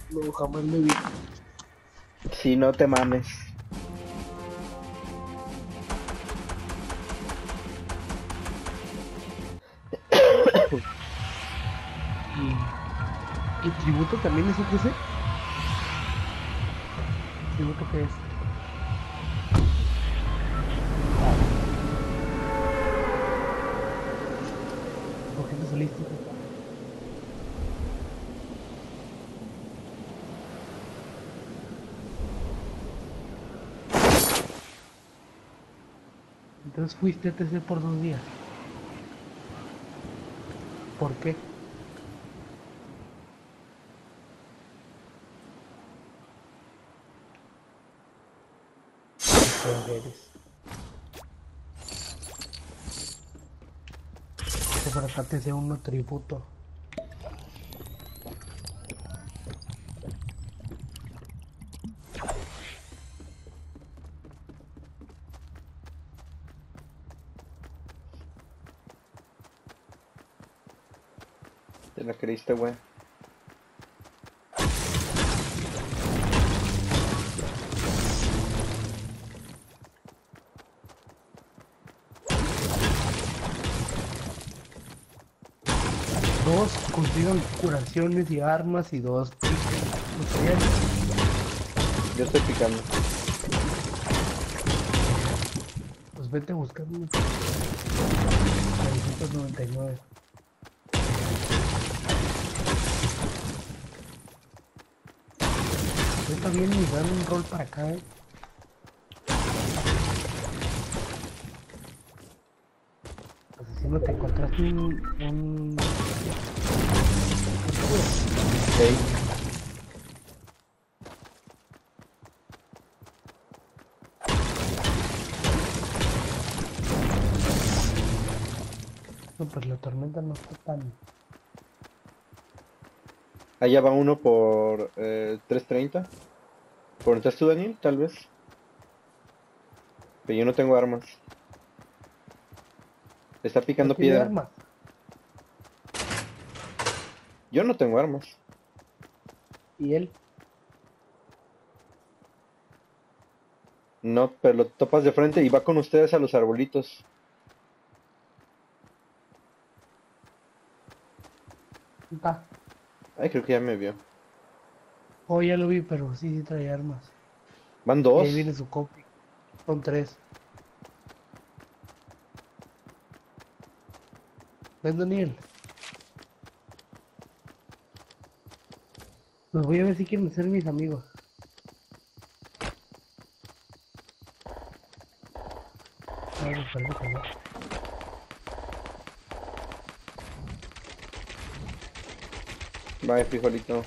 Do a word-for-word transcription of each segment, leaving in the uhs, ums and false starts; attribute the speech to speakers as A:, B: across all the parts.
A: No, jamás me vi.
B: Si no te mames.
A: ¿Y, ¿y tributo también es U G C? ¿Tributo qué es? ¿Por qué te saliste, papá? Entonces fuiste a T C por dos días. ¿Por qué? Qué feo eres. Que para acá T C uno tributo.
B: Te la creíste, güey.
A: Dos consigan curaciones y armas y dos materiales.
B: Yo estoy picando.
A: Pues vete a buscar uno. novecientos noventa y nueve. Ahorita vienen y dan un rol para acá, eh. Asesino, te encontraste un... un... escudo.
B: Hey.
A: No, pues la tormenta no está tan...
B: Allá va uno por eh, trescientos treinta. ¿Por dónde estás tú, Daniel? Tal vez. Pero yo no tengo armas. Está
A: No
B: picando
A: tiene
B: piedra.
A: armas.
B: Yo no tengo armas.
A: Y él,
B: No, pero lo topas de frente y va con ustedes a los arbolitos.
A: está.
B: Ay, creo que ya me vio.
A: Oh, ya lo vi, pero sí, sí trae armas.
B: Van
A: Y ahí
B: dos.
A: viene su copy. Son tres. ¿Ves, Daniel? Los voy a ver si quieren ser mis amigos. No, me parece que no.
B: Vaya, frijolito.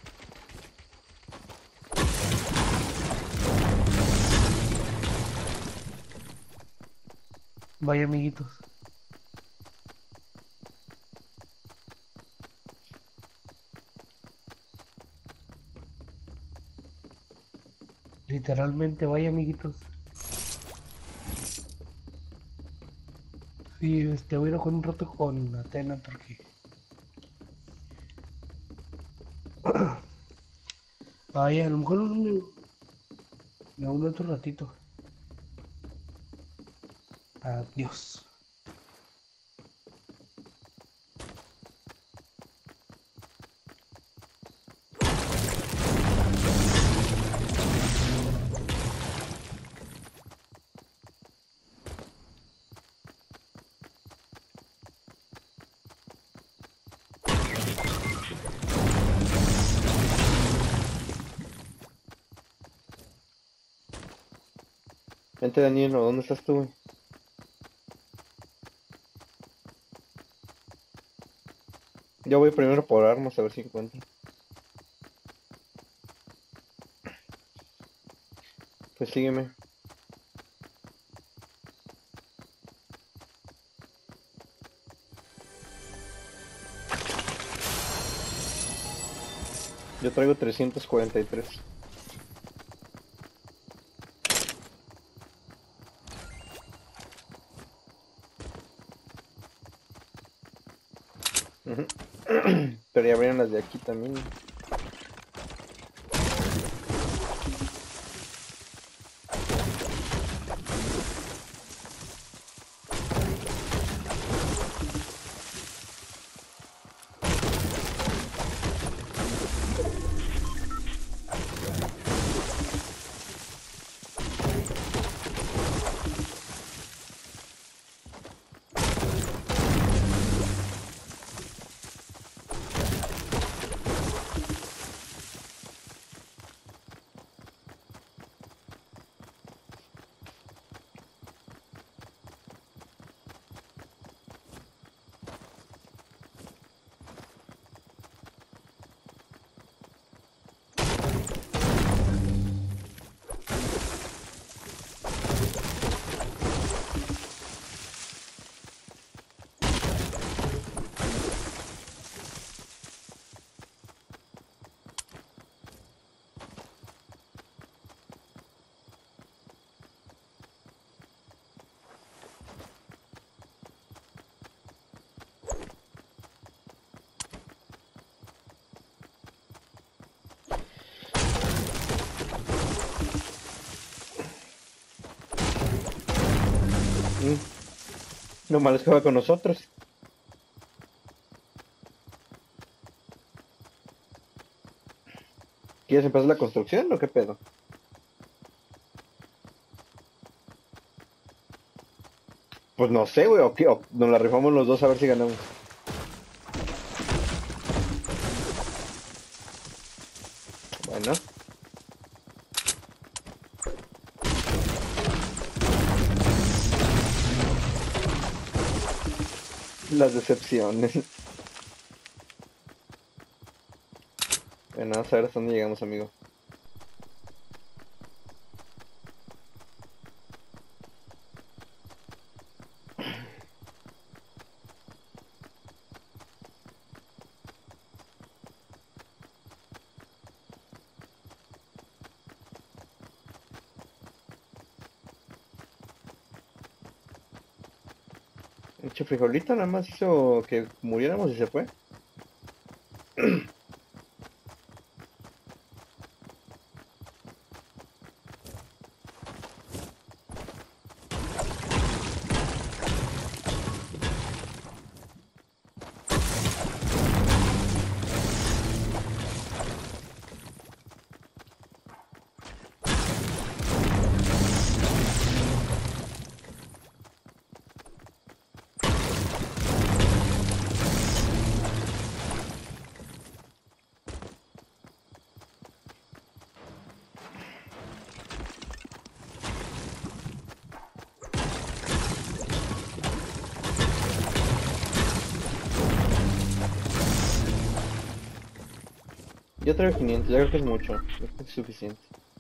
A: Vaya, amiguitos. Literalmente, vaya, amiguitos. Sí, este, voy a ir a jugar un rato con Atena porque... Vaya, a lo mejor me, me uno otro ratito. Adiós.
B: Vente, Daniel, ¿o dónde estás tú, güey? Yo voy primero por armas a ver si encuentro. Pues sígueme. Yo traigo trescientos cuarenta y tres. Ujú. Pero ya abrieron las de aquí también. Lo malo es que va con nosotros. ¿Quieres empezar la construcción o qué pedo? Pues no sé, güey, o, qué, o nos la rifamos los dos a ver si ganamos. Bueno, las decepciones. Bueno, vamos a ver hasta dónde llegamos, amigo. Hecho frijolito nada más hizo que muriéramos y se fue. Yo traigo quinientos, ya creo que es mucho. Yo creo que es suficiente.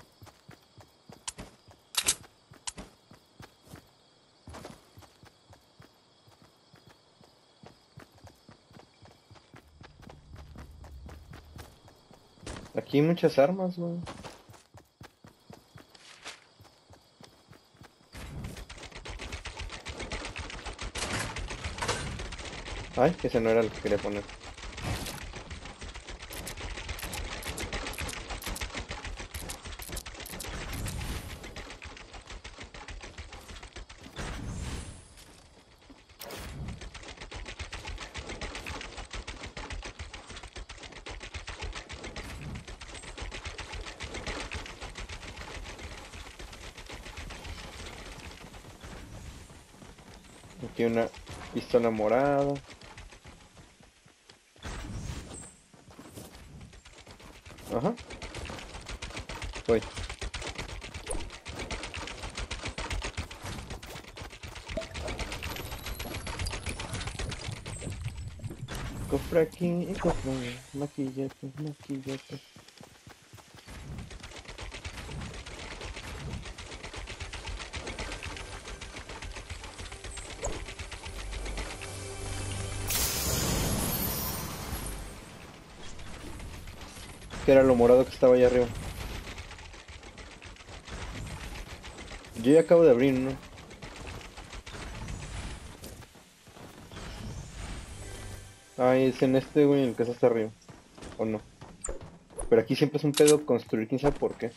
B: Aquí hay muchas armas, güey. Ay, que ese no era el que quería poner. Aquí una pistola morada. Ajá. Voy. Cofre aquí y cofre. Maquillete, maquillete. Que era lo morado que estaba allá arriba. Yo ya acabo de abrir, ¿no? Ah, es en este, güey, el que está hasta arriba. ¿O no? Pero aquí siempre es un pedo construir, quién sabe por qué.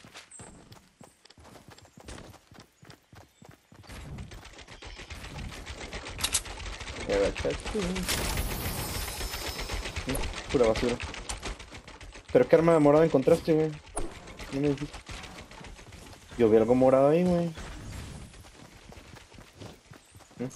B: Y agachate. Mm, Pura basura. ¿Pero qué arma morada encontraste, güey? No me dijiste. Yo vi algo morado ahí, güey. ¿Mm?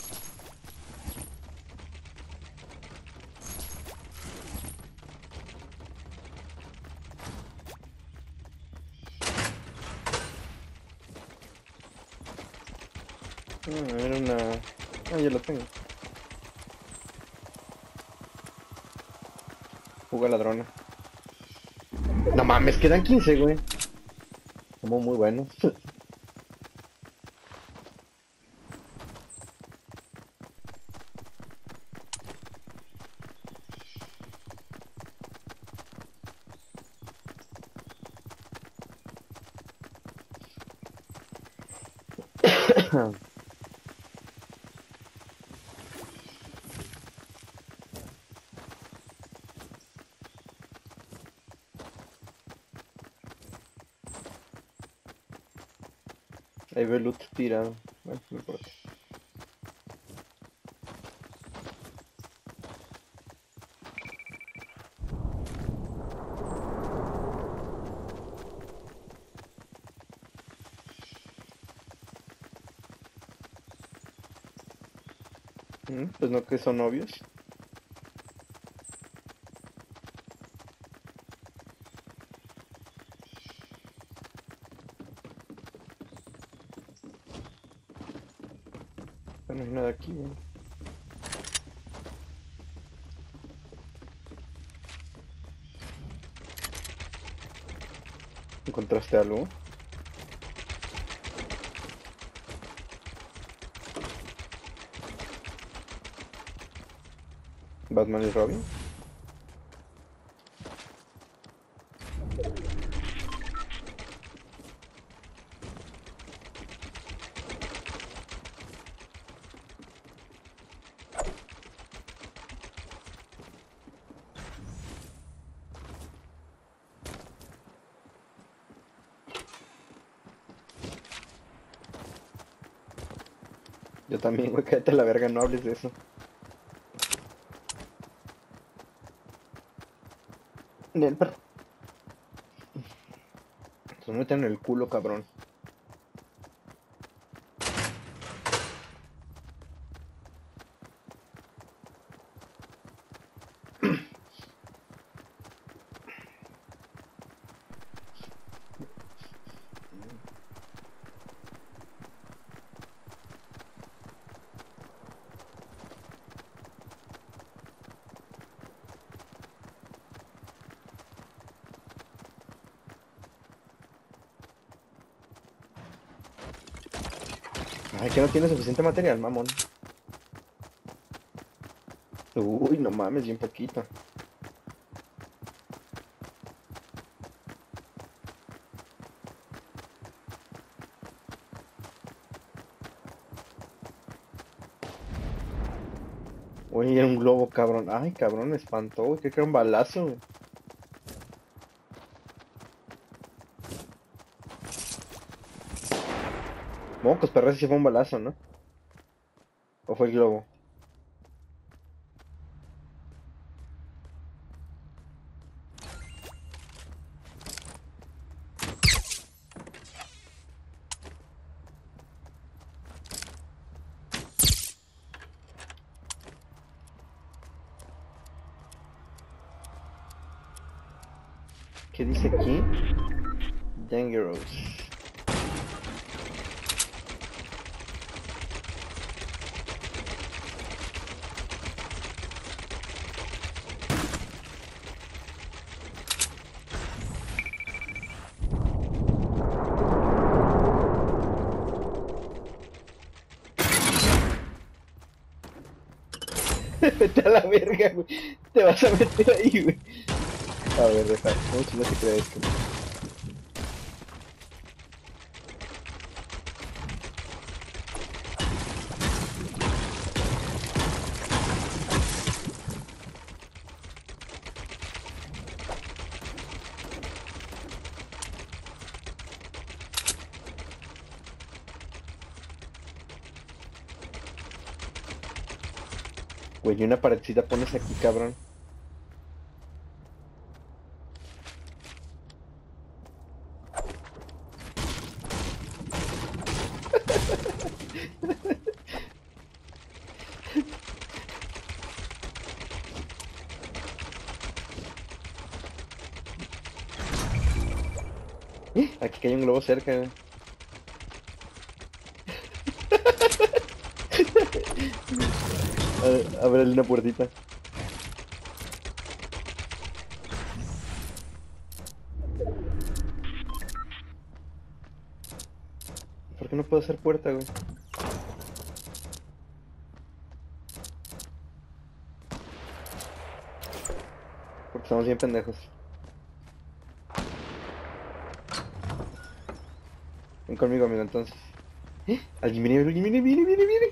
B: Ah, era una... Ah, ya lo tengo. Fuga ladrona. No mames, quedan quince, güey. Somos muy buenos. Ahí veo loot tirado. Bueno, no importa. Mm, Pues no que son obvios. No hay nada aquí, güey. ¿Encontraste algo? Batman y Robin. Yo también, güey, cállate a la verga, no hables de eso. Del perro. Se meten en el culo, cabrón. Ay, que no tiene suficiente material, mamón. Uy, no mames, bien poquito. Uy, era un globo, cabrón. Ay, cabrón, me espantó, güey. Creo que era un balazo, güey. Mocos, pero ese sí fue un balazo, ¿no? ¿O fue el globo? ¿Qué dice aquí? Dangerous. Vete a la verga, güey. Te vas a meter ahí, güey. A ver, deja. ¿Cómo si no se cree esto? Güey, y una paredcita pones aquí, cabrón. Eh, Aquí que hay un globo cerca, güey. A ver, ábrele una puertita. ¿Por qué no puedo hacer puerta, güey? Porque estamos bien pendejos. Ven conmigo, amigo, entonces. ¿Eh? Alguien viene, alguien viene, viene, viene, viene.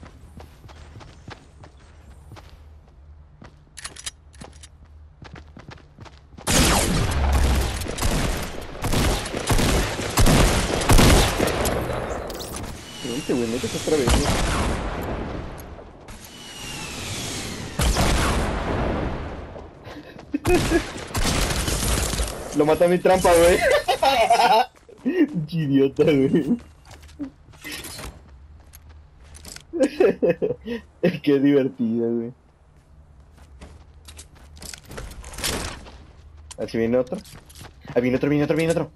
B: Vente, güey, métete otra vez, güey. Lo mata mi trampa, güey. Pinche idiota, güey. Qué divertido, güey. Así viene otro. Ah, viene otro, viene otro, viene otro.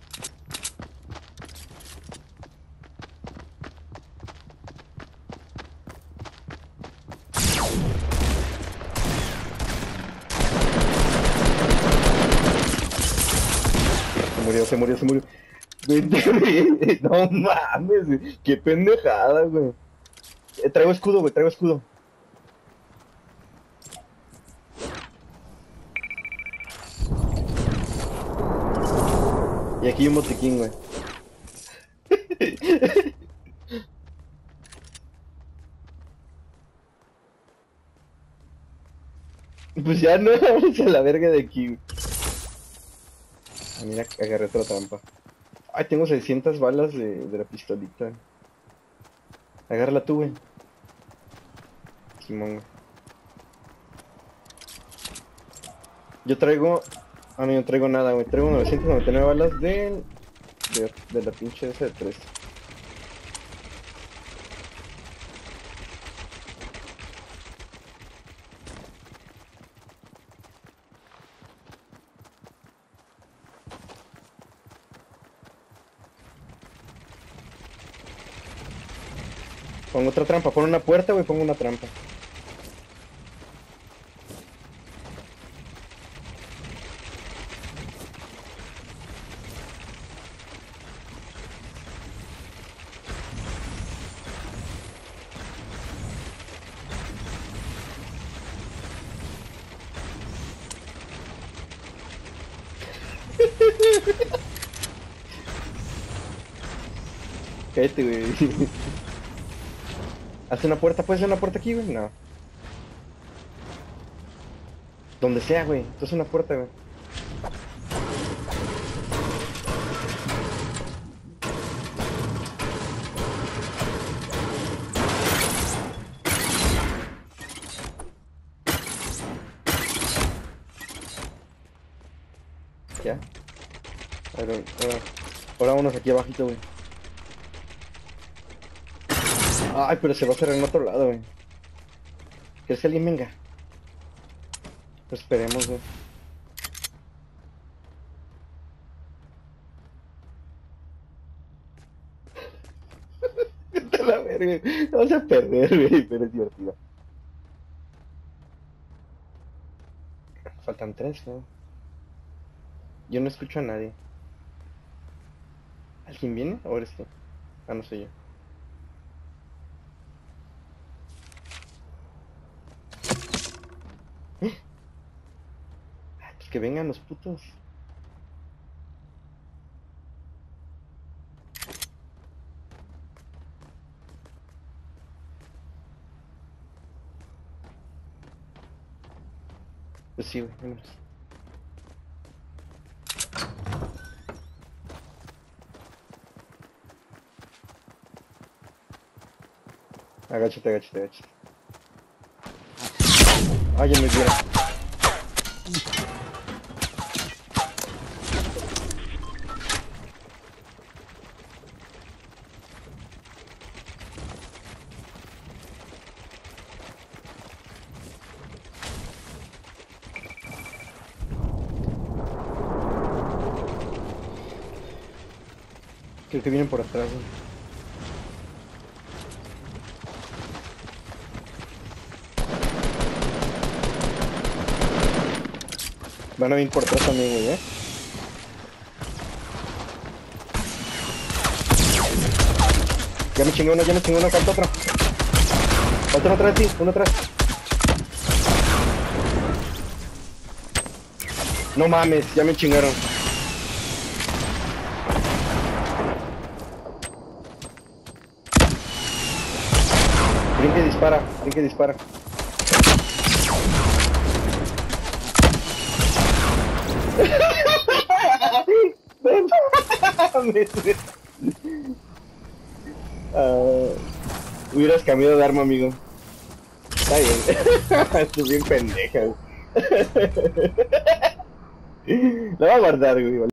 B: Se murió, se murió, se murió. Vente, güey. No mames, güey. Qué pendejada, güey. Eh, traigo escudo, güey, traigo escudo. Y aquí hay un botiquín, güey. Pues ya no, vamos a la verga de aquí, güey. Ah, mira, agarré otra trampa. Ay, tengo seiscientas balas de, de la pistolita. Agárrala tú, güey. Simón, güey. Yo traigo... Ah, no, no traigo nada, güey. Traigo novecientas noventa y nueve balas de... De, de la pinche esa de tres. Pongo otra trampa, pon una puerta, güey, pongo una trampa. Cállate, güey. Haz una puerta, ¿puedes hacer una puerta aquí, güey? No. Donde sea, güey. Esto es una puerta, güey. Ya. A ver, ahora, ahora vámonos aquí abajito, güey. Ay, pero se va a cerrar en otro lado, güey. ¿Quieres que alguien venga? Pues esperemos, güey. Vete a la verga, güey. Vamos a perder, güey, pero es divertido. Faltan tres, güey. Yo no escucho a nadie. ¿Alguien viene o eres tú? Ah, no soy yo. Ah, pues que vengan los putos. Pues sí, güey, vámonos. Agáchate, agáchate, agáchate. Ay, ya me vieron. Creo que vienen por atrás, güey. Van a venir por atrás también, güey, eh. Ya me chingué uno, ya me chingué uno, falta otro. Falta uno atrás de ti, uno atrás. No mames, ya me chingaron. Brinque y dispara, brinque y dispara. Uh, hubieras cambiado de arma, amigo. Está bien. Esto es bien pendeja. La voy a guardar, güey.